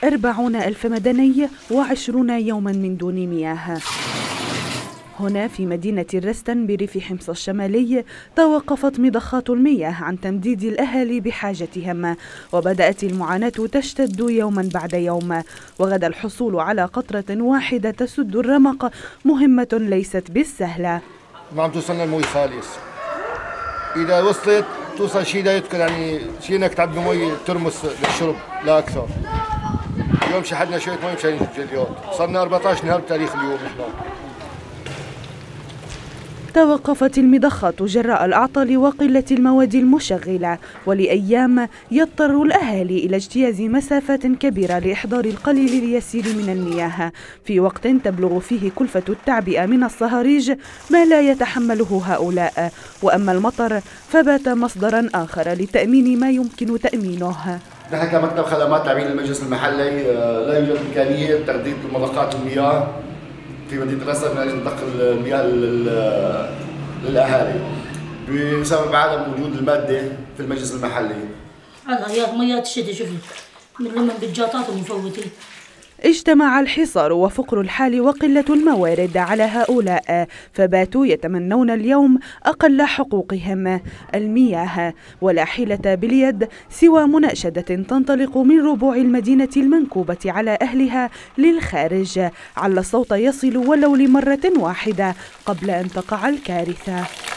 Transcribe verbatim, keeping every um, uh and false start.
أربعون ألف مدني وعشرون يوما من دون مياه. هنا في مدينة الرستن بريف حمص الشمالي توقفت مضخات المياه عن تمديد الأهالي بحاجتهم، وبدأت المعاناة تشتد يوما بعد يوم، وغدا الحصول على قطرة واحدة تسد الرمق مهمة ليست بالسهلة. ما عم توصلنا المي خالص، إذا وصلت توصل شيء لا يذكر، يعني شيء انك تعبي مي ترمس للشرب لا أكثر. اليوم شحدنا شوية مي مشان نجيب جليات، صرنا أربعة عشر نهار بتاريخ اليوم نحن. توقفت المضخات جراء الأعطال وقلة المواد المشغلة، ولأيام يضطر الأهالي إلى اجتياز مسافات كبيرة لإحضار القليل اليسير من المياه، في وقت تبلغ فيه كلفة التعبئة من الصهاريج ما لا يتحمله هؤلاء. وأما المطر فبات مصدرا آخر لتأمين ما يمكن تأمينه. نحن كمكتب خدمات تأمين المجلس المحلي لا يوجد إمكانية تجديد مضخات المياه في مدينة الرستن من أجل نقل المياه للأهالي بسبب عدم وجود المادة في المجلس المحلي. هلا يا مياه الشتاء شوفي من بالجاطات ومفوتين. اجتمع الحصار وفقر الحال وقلة الموارد على هؤلاء، فباتوا يتمنون اليوم أقل حقوقهم المياه، ولا حيلة باليد سوى مناشدة تنطلق من ربوع المدينة المنكوبة على أهلها للخارج، على الصوت يصل ولو لمرة واحدة قبل أن تقع الكارثة.